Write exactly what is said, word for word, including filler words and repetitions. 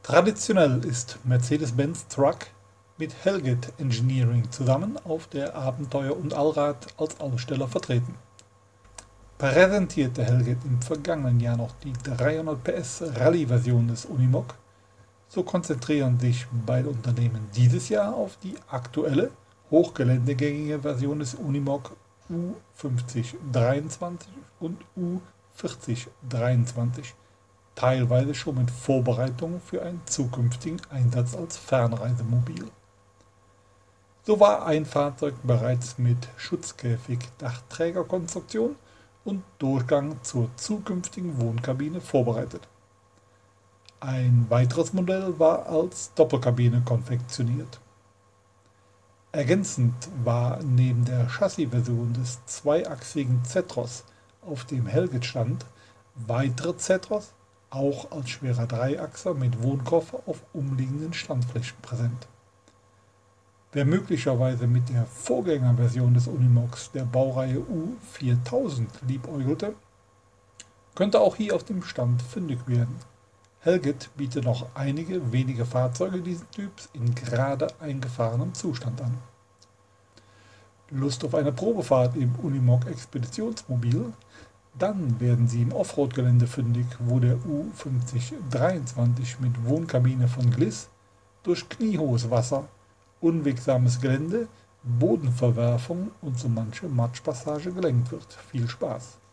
Traditionell ist Mercedes-Benz Truck mit Hellgate Engineering zusammen auf der Abenteuer und Allrad als Aussteller vertreten. Präsentierte Hellgate im vergangenen Jahr noch die dreihundert P S Rallye-Version des Unimog, so konzentrieren sich beide Unternehmen dieses Jahr auf die aktuelle, hochgeländegängige Version des Unimog U fünfzig dreiundzwanzig und U vierzig dreiundzwanzig, teilweise schon mit Vorbereitungen für einen zukünftigen Einsatz als Fernreisemobil. So war ein Fahrzeug bereits mit Schutzkäfig, Dachträgerkonstruktion und Durchgang zur zukünftigen Wohnkabine vorbereitet. Ein weiteres Modell war als Doppelkabine konfektioniert. Ergänzend war neben der Chassisversion des zweiachsigen Z-Ross, auf dem Hellgate stand, weitere Z-Ross, auch als schwerer Dreiachser mit Wohnkoffer auf umliegenden Standflächen präsent. Wer möglicherweise mit der Vorgängerversion des Unimogs der Baureihe U viertausend liebäugelte, könnte auch hier auf dem Stand fündig werden. Hellgate bietet noch einige wenige Fahrzeuge dieses Typs in gerade eingefahrenem Zustand an. Lust auf eine Probefahrt im Unimog Expeditionsmobil? Dann werden Sie im Offroad-Gelände fündig, wo der U fünfzig dreiundzwanzig mit Wohnkabine von Gliss durch kniehohes Wasser, unwegsames Gelände, Bodenverwerfung und so manche Matschpassage gelenkt wird. Viel Spaß!